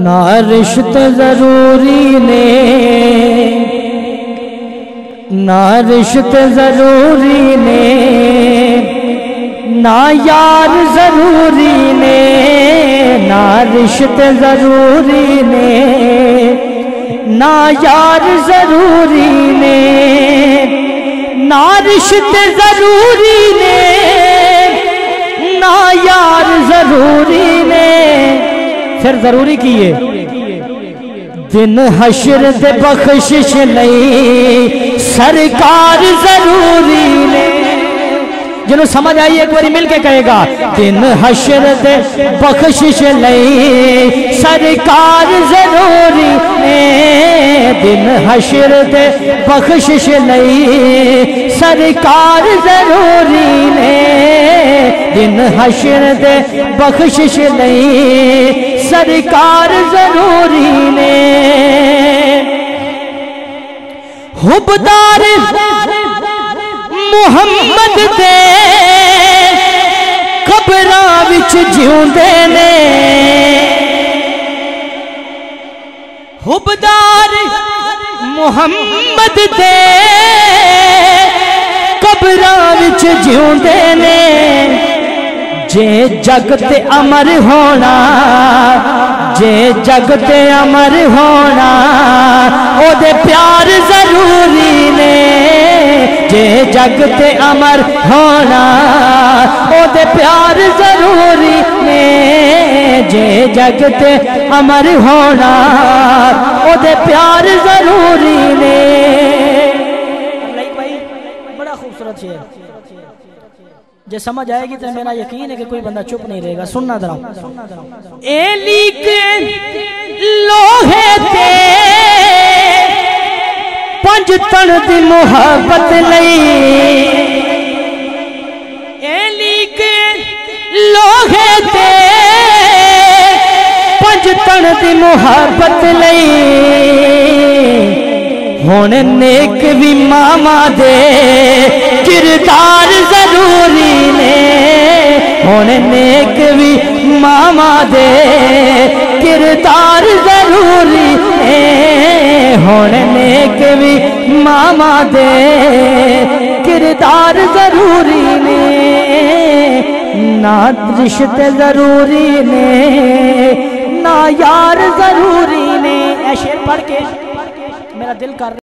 نہ رشتے ضروری نے، نہ رشتے ضروری نے، نہ یار ضروری نے، نہ رشتے ضروری نے، نہ یار ضروری نے، نہ رشتے ضروری نے، نہ یار ضروری نے، پھر ضروری کیے دن حشر دے بخشش نہیں سرکار ضروری نے۔ جنہوں سمجھ آئی ایک باری مل کے کہے گا دن حشر دے بخشش نہیں سرکار ضروری نے، دن حشر دے بخشش نہیں سرکار ضروری نے، دن حشر دے بخشش نہیں سرکار ضروری نے۔ حبدار محمد دے قبراں وچ جیوندے نے، حبدار محمد دے قبراں وچ جیوندے نے، جے جگ تے امر ہونا، جے جگ تے امر ہونا او دے پیار ضروری نے، جے جگ تے امر ہونا او دے پیار ضروری نے، جے جگ تے امر ہونا او دے پیار ضروری نے۔ بڑا خوبصورت شعر، جے سمجھ آئے گی تو میرا یقین ہے کہ کوئی بندہ چپ نہیں رہے گا۔ سننا ذرا، اے لیک لوہے تے پنج تن دی محبت لئی، اے لیک لوہے تے پنج تن دی محبت لئی، ہونے نیک بھی ماما دے کردار ضروری نے، ہونے نیک بھی ماما دے کردار ضروری نے، ہونے نیک بھی ماما دے کردار ضروری نے، نہ رشتے ضروری نے، نہ یار ضروری نے۔ اے شعر پڑھ کے میرا دل کر